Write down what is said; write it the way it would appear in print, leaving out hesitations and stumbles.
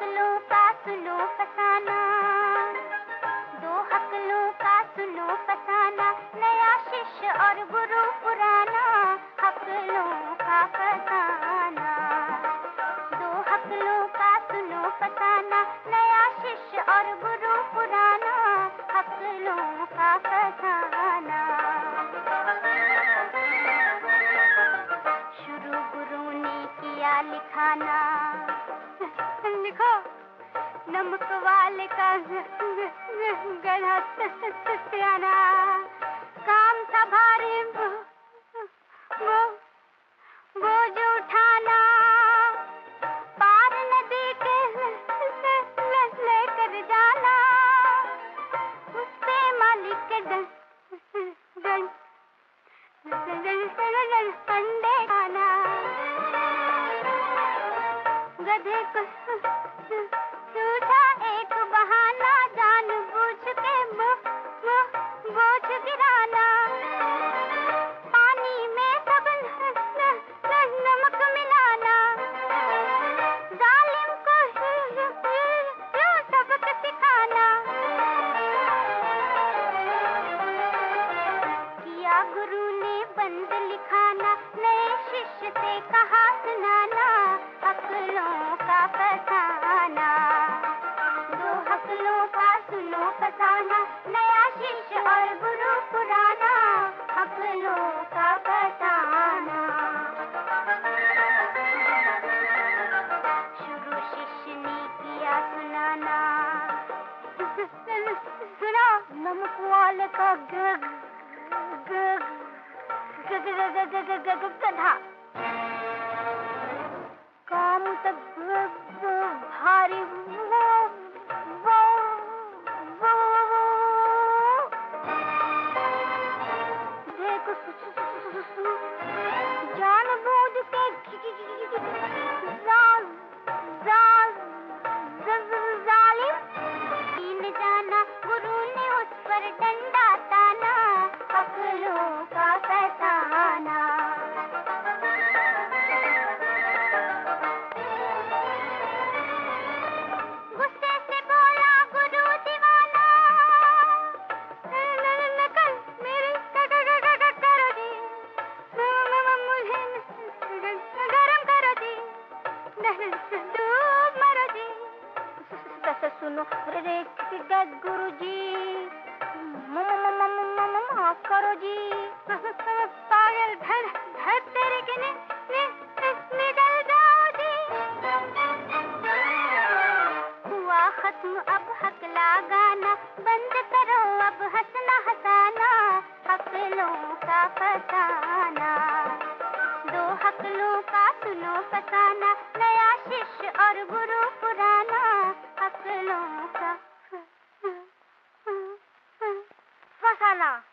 हकलों का सुनो फसाना, दो हकलों का सुनो फसाना, नया शिष्य और गुरु पुराना, हकलों का फसाना। दो हकलों का सुनो फसाना, नया शिष्य और गुरु पुराना, हकलों का फसाना। शुरू गुरु ने किया लिखाना, लिखो नमक वाले का गधा सियाना, काम था भारी बोझ उठाना, पार नदी के लेकर जाना, उससे मालिक के अंडे खाना। गधे को सूझा एक बहाना, जानबूझ के बोझ गिराना, पानी में सब नमक मिलाना, जालिम को यूं सबक सिखाना। किया गुरु ने बंद लिखाना, नए शिष्य से कहा सुनाना, हकलों का फसाना। दो हकलों का सुनो फसाना, नया शिष्य और गुरु पुराना, हकलों का फसाना। शुरू शिष्य ने किया सुनाना, सुना नमक वाले का गधा, काम तक भारी देखो जानबूझ के जालिम कीन जाना, गुरु ने उस पर डंडा ताना, हकलों का फसाना। गुस्से से बोला गुरु दीवाना, नकल मेरी करो जी, मुझे गरम करो जी, डूब मरो जी। सुनो रे गुरु जी, माफ करो जी, पागल धड़ तेरे के निकल जाओ जी। हुआ खत्म अब हकला गाना, बंद करो अब हंसना हंसाना, हकलों का फसाना। दो हकलों का सुनो फसाना, नया शिष्य और गुरु पुराना, हकलों का फसाना।